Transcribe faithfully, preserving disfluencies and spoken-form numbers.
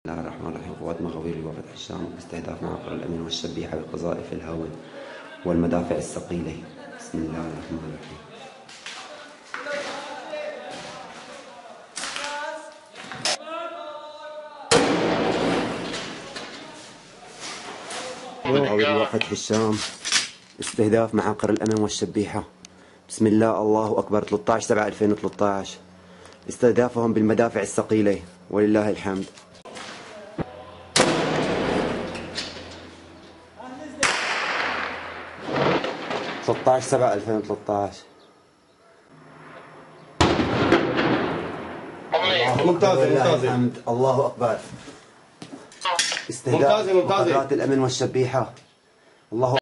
بسم الله الرحمن الرحيم. قوات مغاوير لواء فتح الشام باستهداف معقر الأمين والشبيحة بقذائف الهاون والمدافع الثقيلة. بسم الله الرحمن الرحيم. مغاوير لواء فتح الشام استهداف معقر الأمن والشبيحة. بسم الله الله أكبر. ثلاثة عشر سبعة ألفين وثلاثة عشر استهدافهم بالمدافع الثقيلة ولله الحمد. ثلاثة عشر سبعة ألفين وثلاثة عشر. ممتازة ممتازة. الله أكبر. استهداف مقرات الأمن والشبيحة. الله